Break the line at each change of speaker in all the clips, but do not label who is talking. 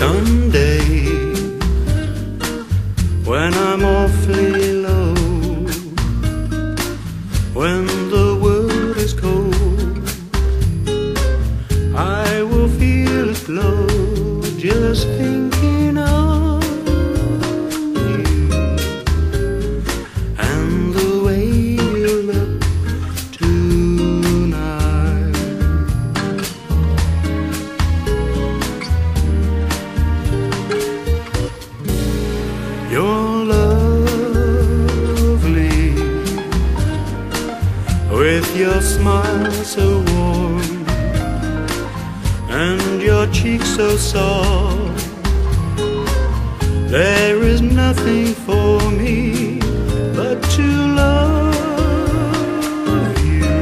Someday, when I'm awfully low, when the world is cold, I will feel it glow just thinking of you and the way you look tonight. You're lovely with your smile so warm and your cheeks so soft. There is nothing for me but to love you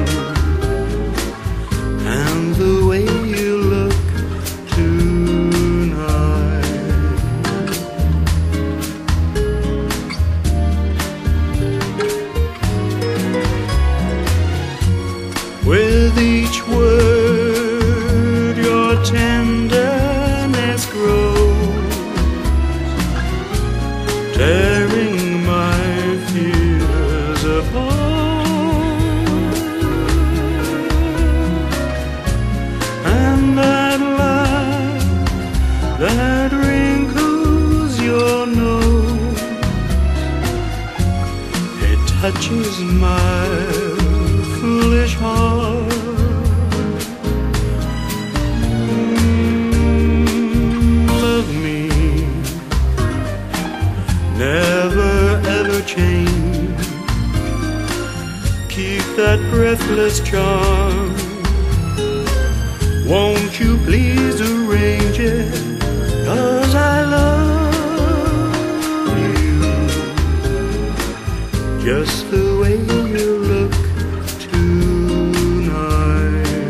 and the way you look tonight. With each word your tenderness grows, tearing my fears apart. And that laugh that wrinkles your nose, it touches my foolish heart. Love me, never ever change. Keep that breathless charm. Won't you please arrange it? 'Cause I love you just the way you look tonight.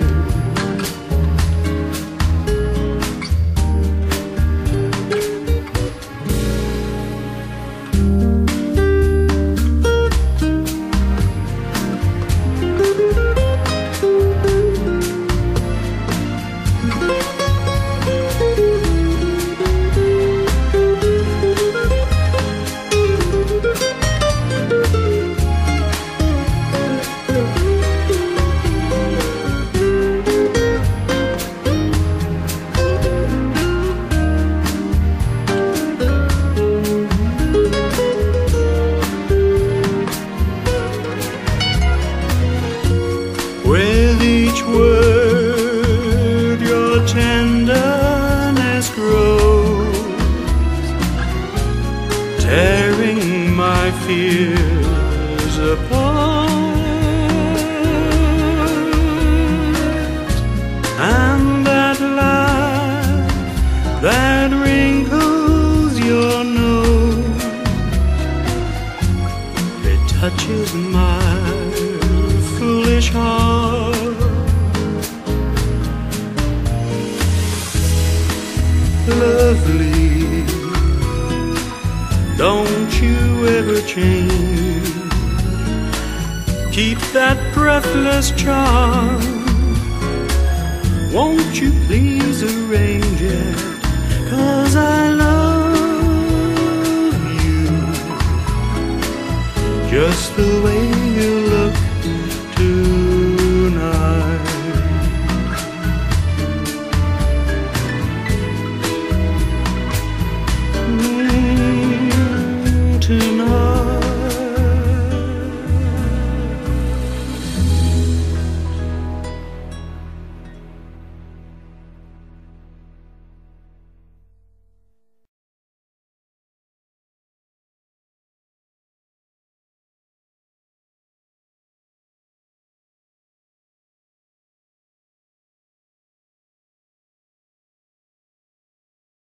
With each word your tenderness grows, tearing my fears apart. And that laugh that wrinkles your nose, it touches my foolish heart. Lovely, don't you ever change. Keep that breathless charm. Won't you please arrange it? 'Cause I love you just the way